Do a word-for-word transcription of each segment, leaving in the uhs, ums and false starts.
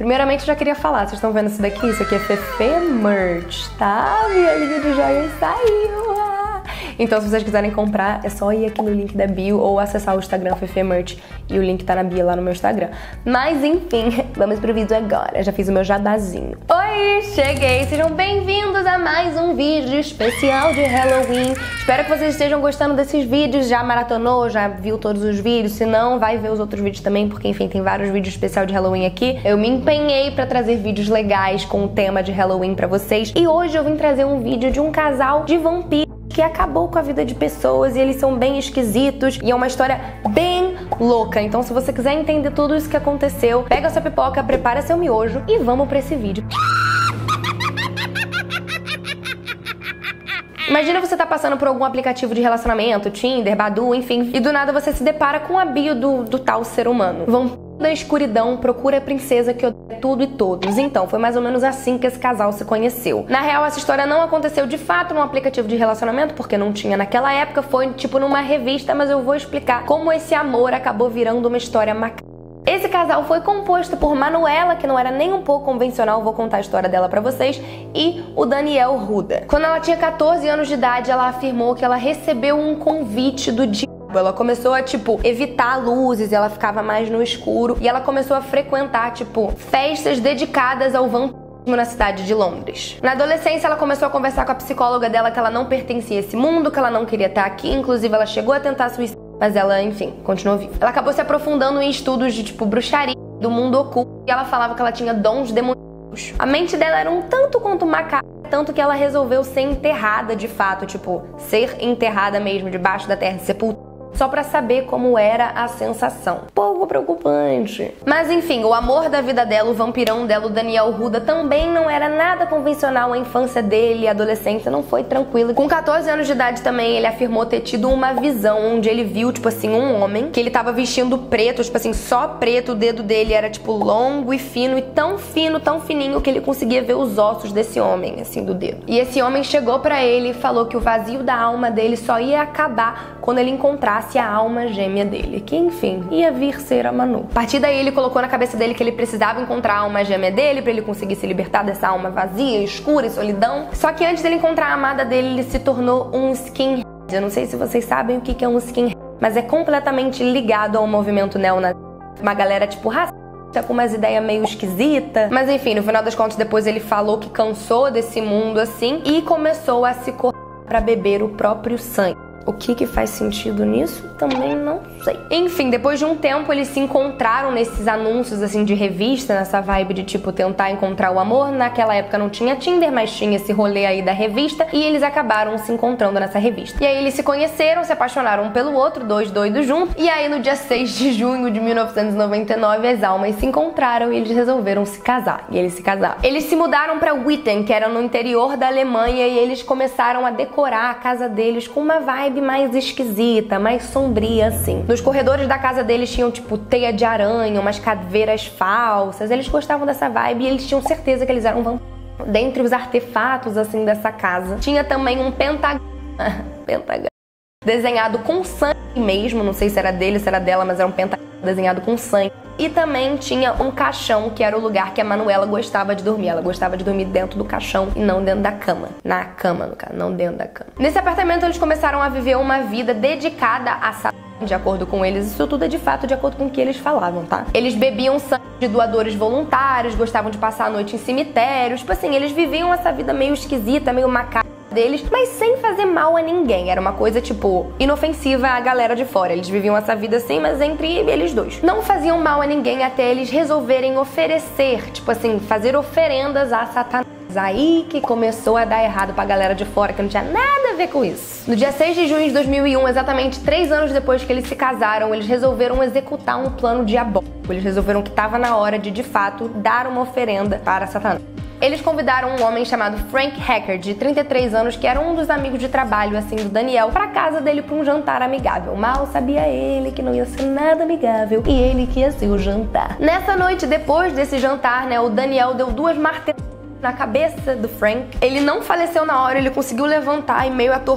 Primeiramente, eu já queria falar, vocês estão vendo isso daqui? Isso aqui é Fefe Merch, tá? Minha linha de joias saiu! Então, se vocês quiserem comprar, é só ir aqui no link da bio ou acessar o Instagram Fefe Merch e o link tá na bio lá no meu Instagram. Mas, enfim, vamos pro vídeo agora. Já fiz o meu jabazinho. Oi, cheguei! Sejam bem-vindos a mais um vídeo especial de Halloween. Espero que vocês estejam gostando desses vídeos. Já maratonou, já viu todos os vídeos? Se não, vai ver os outros vídeos também, porque, enfim, tem vários vídeos especiais de Halloween aqui. Eu me empenhei pra trazer vídeos legais com o tema de Halloween pra vocês. E hoje eu vim trazer um vídeo de um casal de vampiros que acabou com a vida de pessoas e eles são bem esquisitos e é uma história bem louca. Então, se você quiser entender tudo isso que aconteceu, pega sua pipoca, prepara seu miojo e vamos pra esse vídeo. Imagina você tá passando por algum aplicativo de relacionamento, Tinder, Badoo, enfim, e do nada você se depara com a bio do, do tal ser humano. Vão da escuridão, procura a princesa que odeia tudo e todos. Então, foi mais ou menos assim que esse casal se conheceu. Na real, essa história não aconteceu de fato num aplicativo de relacionamento, porque não tinha naquela época, foi tipo numa revista, mas eu vou explicar como esse amor acabou virando uma história macabra. Esse casal foi composto por Manuela, que não era nem um pouco convencional, vou contar a história dela pra vocês, e o Daniel Ruda. Quando ela tinha quatorze anos de idade, ela afirmou que ela recebeu um convite do diabo. Ela começou a, tipo, evitar luzes, ela ficava mais no escuro, e ela começou a frequentar, tipo, festas dedicadas ao vampirismo na cidade de Londres. Na adolescência, ela começou a conversar com a psicóloga dela que ela não pertencia a esse mundo, que ela não queria estar aqui, inclusive ela chegou a tentar suicídio, mas ela, enfim, continuou viva. Ela acabou se aprofundando em estudos de, tipo, bruxaria, do mundo oculto, e ela falava que ela tinha dons demoníacos. A mente dela era um tanto quanto macabra, tanto que ela resolveu ser enterrada de fato, tipo, ser enterrada mesmo, debaixo da terra, sepultada, só pra saber como era a sensação. Pouco preocupante. Mas enfim, o amor da vida dela, o vampirão dela, o Daniel Ruda, também não era nada convencional. A infância dele, a adolescência, não foi tranquila. Com quatorze anos de idade também, ele afirmou ter tido uma visão onde ele viu, tipo assim, um homem que ele tava vestindo preto, tipo assim, só preto. O dedo dele era, tipo, longo e fino, e tão fino, tão fininho, que ele conseguia ver os ossos desse homem, assim, do dedo. E esse homem chegou pra ele e falou que o vazio da alma dele só ia acabar quando ele encontrasse a alma gêmea dele, que enfim, ia vir ser a Manu. A partir daí ele colocou na cabeça dele que ele precisava encontrar a alma gêmea dele pra ele conseguir se libertar dessa alma vazia, escura e solidão. Só que antes dele encontrar a amada dele, ele se tornou um skinhead. Eu não sei se vocês sabem o que é um skinhead, mas é completamente ligado ao movimento neonazista. Uma galera tipo racista, com umas ideias meio esquisitas. Mas enfim, no final das contas, depois ele falou que cansou desse mundo assim e começou a se cortar pra beber o próprio sangue. O que que faz sentido nisso? Também não sei. Enfim, depois de um tempo eles se encontraram nesses anúncios assim de revista, nessa vibe de tipo tentar encontrar o amor. Naquela época não tinha Tinder, mas tinha esse rolê aí da revista, e eles acabaram se encontrando nessa revista. E aí eles se conheceram, se apaixonaram um pelo outro, dois doidos juntos, e aí no dia seis de junho de mil novecentos e noventa e nove as almas se encontraram e eles resolveram se casar. E eles se casaram. Eles se mudaram pra Witten, que era no interior da Alemanha, e eles começaram a decorar a casa deles com uma vibe mais esquisita, mais sombria assim. Nos corredores da casa deles tinham tipo teia de aranha, umas caveiras falsas. Eles gostavam dessa vibe e eles tinham certeza que eles eram vampiros. Dentre os artefatos assim dessa casa, tinha também um pentagrama, pentagrama desenhado com sangue mesmo, não sei se era dele, se era dela, mas era um pentagrama desenhado com sangue. E também tinha um caixão, que era o lugar que a Manuela gostava de dormir. Ela gostava de dormir dentro do caixão e não dentro da cama. Na cama, no caso, não dentro da cama. Nesse apartamento eles começaram a viver uma vida dedicada a Satã. De acordo com eles, isso tudo é de fato de acordo com o que eles falavam, tá? Eles bebiam sangue de doadores voluntários, gostavam de passar a noite em cemitérios. Tipo assim, eles viviam essa vida meio esquisita, meio macabra deles, mas sem fazer mal a ninguém. Era uma coisa, tipo, inofensiva à galera de fora. Eles viviam essa vida assim, mas entre eles dois. Não faziam mal a ninguém até eles resolverem oferecer, tipo assim, fazer oferendas a Satanás. Aí que começou a dar errado pra galera de fora, que não tinha nada a ver com isso. No dia seis de junho de dois mil e um, exatamente três anos depois que eles se casaram, eles resolveram executar um plano diabólico. Eles resolveram que tava na hora de, de fato, dar uma oferenda para Satanás. Eles convidaram um homem chamado Frank Hacker, de trinta e três anos, que era um dos amigos de trabalho, assim, do Daniel, pra casa dele pra um jantar amigável. Mal sabia ele que não ia ser nada amigável e ele que ia ser o jantar. Nessa noite, depois desse jantar, né, o Daniel deu duas marteladas na cabeça do Frank. Ele não faleceu na hora, ele conseguiu levantar e meio atordoado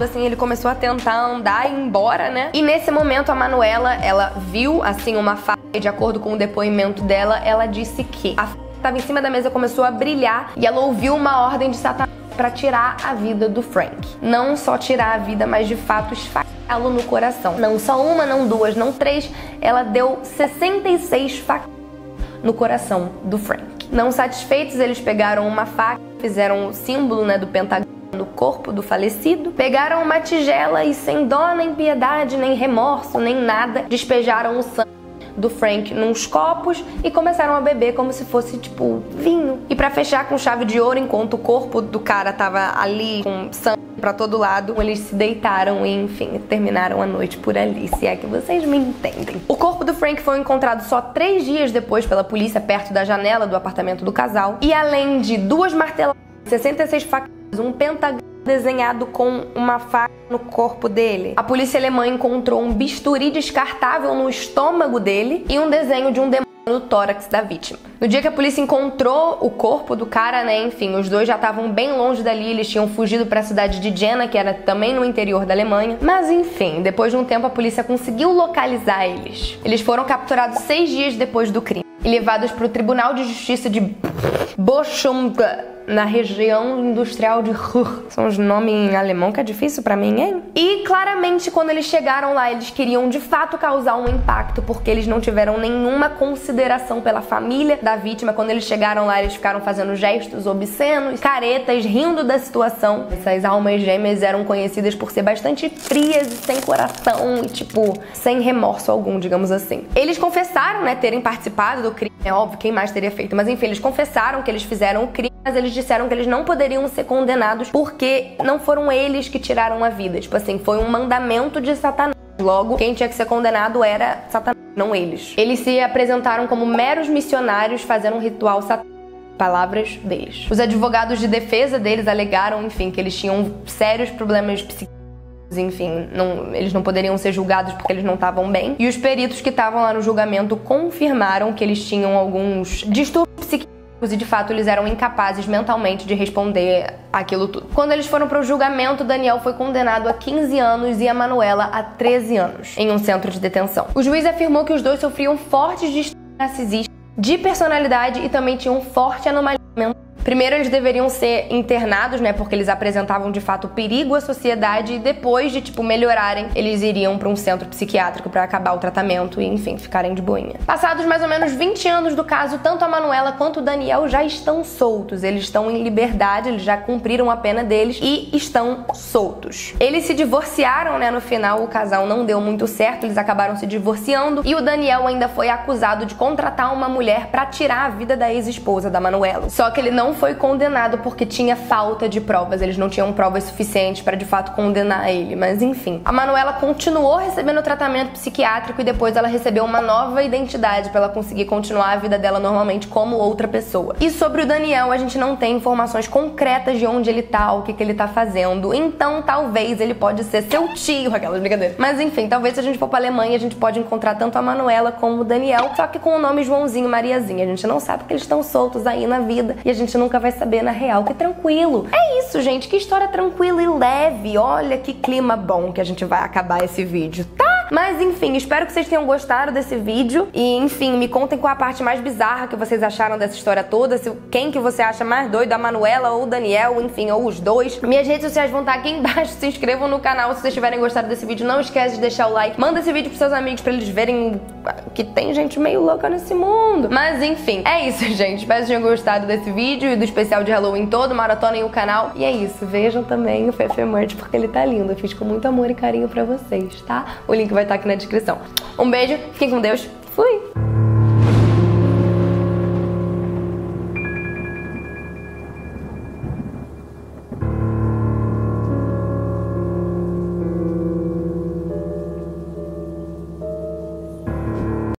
assim, ele começou a tentar andar e ir embora, né? E nesse momento a Manuela, ela viu, assim, uma faca. De acordo com o depoimento dela, ela disse que a faca estava em cima da mesa, começou a brilhar e ela ouviu uma ordem de Satanás para tirar a vida do Frank. Não só tirar a vida, mas de fato esfaqueá-lo no coração. Não só uma, não duas, não três. Ela deu sessenta e seis facas no coração do Frank. Não satisfeitos, eles pegaram uma faca, fizeram o símbolo, né, do pentagrama no corpo do falecido, pegaram uma tigela e sem dó, nem piedade, nem remorso, nem nada, despejaram o sangue do Frank nos copos e começaram a beber como se fosse, tipo, vinho. E pra fechar com chave de ouro, enquanto o corpo do cara tava ali com sangue pra todo lado, eles se deitaram e, enfim, terminaram a noite por ali, se é que vocês me entendem. O corpo do Frank foi encontrado só três dias depois pela polícia, perto da janela do apartamento do casal. E além de duas marteladas, sessenta e seis facadas, um pentagrama desenhado com uma faca no corpo dele, a polícia alemã encontrou um bisturi descartável no estômago dele e um desenho de um demônio no tórax da vítima. No dia que a polícia encontrou o corpo do cara, né, enfim, os dois já estavam bem longe dali, eles tinham fugido para a cidade de Jena, que era também no interior da Alemanha. Mas enfim, depois de um tempo a polícia conseguiu localizar eles. Eles foram capturados seis dias depois do crime e levados para o Tribunal de Justiça de Bochum, na região industrial de Ruhr. São os nomes em alemão que é difícil pra mim, hein? E claramente quando eles chegaram lá, eles queriam de fato causar um impacto, porque eles não tiveram nenhuma consideração pela família da vítima. Quando eles chegaram lá, eles ficaram fazendo gestos obscenos, caretas, rindo da situação. Essas almas gêmeas eram conhecidas por ser bastante frias e sem coração e, tipo, sem remorso algum, digamos assim. Eles confessaram, né, terem participado do crime. É óbvio, quem mais teria feito? Mas enfim, eles confessaram que eles fizeram o crime, mas eles disseram que eles não poderiam ser condenados porque não foram eles que tiraram a vida. Tipo assim, foi um mandamento de Satanás. Logo, quem tinha que ser condenado era Satanás, não eles. Eles se apresentaram como meros missionários fazendo um ritual satânico. Palavras deles. Os advogados de defesa deles alegaram, enfim, que eles tinham sérios problemas psiquiátricos. Enfim, não, eles não poderiam ser julgados porque eles não estavam bem. E os peritos que estavam lá no julgamento confirmaram que eles tinham alguns distúrbios psiquiátricos e de fato eles eram incapazes mentalmente de responder aquilo tudo. Quando eles foram para o julgamento, Daniel foi condenado a quinze anos e a Manuela a treze anos em um centro de detenção. O juiz afirmou que os dois sofriam fortes distúrbios narcisistas, de personalidade e também tinham forte anomalia mental. Primeiro eles deveriam ser internados, né, porque eles apresentavam de fato perigo à sociedade, e depois de, tipo, melhorarem, eles iriam para um centro psiquiátrico para acabar o tratamento e, enfim, ficarem de boinha. Passados mais ou menos vinte anos do caso, tanto a Manuela quanto o Daniel já estão soltos. Eles estão em liberdade, eles já cumpriram a pena deles e estão soltos. Eles se divorciaram, né, no final o casal não deu muito certo, eles acabaram se divorciando e o Daniel ainda foi acusado de contratar uma mulher para tirar a vida da ex-esposa da Manuela. Só que ele não foi condenado porque tinha falta de provas, eles não tinham provas suficientes para de fato condenar ele, mas enfim. A Manuela continuou recebendo tratamento psiquiátrico e depois ela recebeu uma nova identidade para ela conseguir continuar a vida dela normalmente como outra pessoa. E sobre o Daniel, a gente não tem informações concretas de onde ele tá, o que que ele tá fazendo, então talvez ele pode ser seu tio, aquelas brincadeiras. Mas enfim, talvez se a gente for pra Alemanha, a gente pode encontrar tanto a Manuela como o Daniel, só que com o nome Joãozinho e Mariazinha. A gente não sabe porque eles estão soltos aí na vida e a gente nunca vai saber na real, que tranquilo. É isso, gente, que história tranquila e leve. Olha que clima bom que a gente vai acabar esse vídeo, tá? Mas enfim, espero que vocês tenham gostado desse vídeo e, enfim, me contem qual a parte mais bizarra que vocês acharam dessa história toda, se quem que você acha mais doido, a Manuela ou o Daniel, enfim, ou os dois. Minhas redes sociais vão estar aqui embaixo, se inscrevam no canal se vocês tiverem gostado desse vídeo, não esquece de deixar o like, manda esse vídeo pros seus amigos pra eles verem que tem gente meio louca nesse mundo. Mas enfim, é isso, gente, espero que vocês tenham gostado desse vídeo e do especial de Halloween todo, maratonem o canal e é isso, vejam também o Fefe Merch porque ele tá lindo, eu fiz com muito amor e carinho pra vocês, tá? O link vai estar aqui na descrição. Um beijo, fiquem com Deus, fui!